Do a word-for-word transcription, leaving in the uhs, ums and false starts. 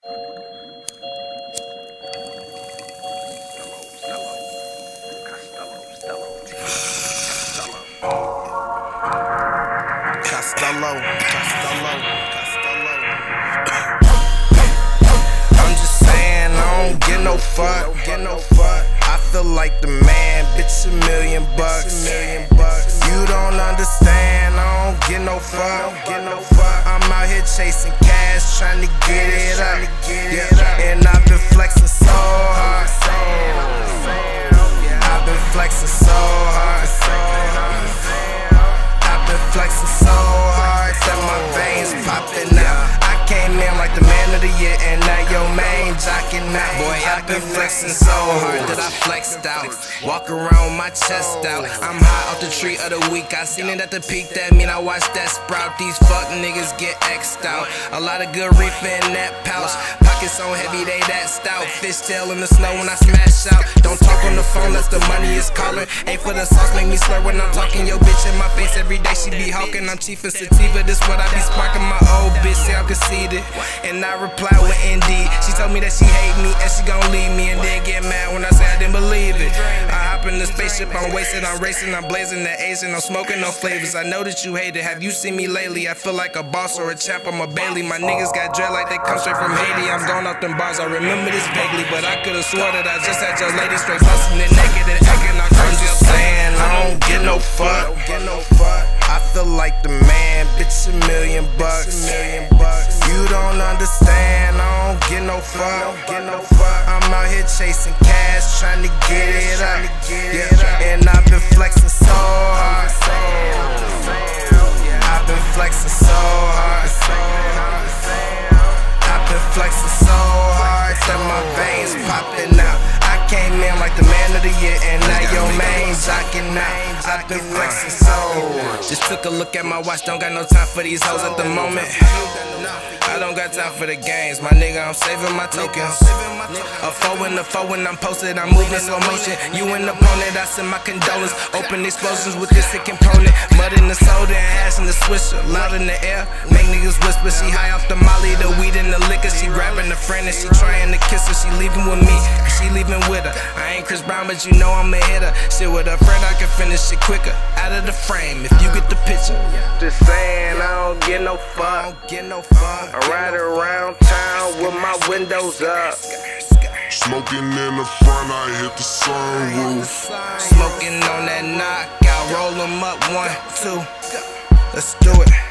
Costello, Costello, Costello. I'm just saying, I don't get no fuck, get no fuck. I feel like the man, bitch, a million bucks. You don't understand, I don't get no fuck, get no fuck. I'm out here chasing cash, trying to get it up, yeah. And I've been flexing so hard. I've been flexing so hard. I've been flexing so hard that my veins popping out. I came in like the man of the year, and now your main jocking out. Boy, I've been flexing so hard that I flexed out. Walk around with my chest out. I'm high off the tree of the week. I seen it at the peak, that mean I watched that sprout. These fuck niggas get X'd out. A lot of good reefer in that pouch. Pockets so heavy, they that stout. Fishtail in the snow when I smash out. Don't talk on the phone unless the money is calling. Ain't for the sauce, make me slur when I'm talking. Yo, bitch in my face every day, she be hawking. I'm chief of sativa, this what I be sparking. My old bitch say I'm conceited, and I reply with indeed. She told me that she hate me and she gon' leave me, and then get mad when I say I didn't believe it. I hop in the spaceship, I'm wasted, I'm racing, I'm blazing the Asian, I'm smoking no flavors. I know that you hate it. Have you seen me lately? I feel like a boss or a champ, I'm a Bailey. My niggas got dread like they come straight from Haiti. I'm going off them bars, I remember this vaguely, but I could've swore that I just had your lady straight bustin' it naked and acting all crazy. I'm just saying, I don't get no fuck. I feel like the man, bitch, a million bucks. You don't understand, I don't get no fuck. I'm out here chasing cash, trying to get it up, yeah. And I've been flexing so hard. I've been flexing so hard. I've been flexing so hard that my veins popping out. I came in like the man of the year, and now your main jocking out. I've been flexing so hard. Just took a look at my watch, don't got no time for these hoes at the moment. I don't got time for the games, my nigga, I'm saving my tokens. A foe in the foe when I'm posted, I'm moving slow motion. You an opponent, I send my condolence. Open explosions with this sick component. Mud in the soda and ash in the swisher. Loud in the air, make niggas whisper. She high off the molly, the weed and the liquor. She grabbing a friend and she trying to kiss her. She leaving with me, she leaving with her. I ain't Chris Brown, but you know I'm a hitter. Shit with a friend, I can finish it quicker. Out of the frame, if you get the picture. Just saying, I don't get no fuck. I ride around town with my windows up. Smoking in the front, I hit the sunroof. Smoking on that knockout, roll 'em up, one, two. Let's do it.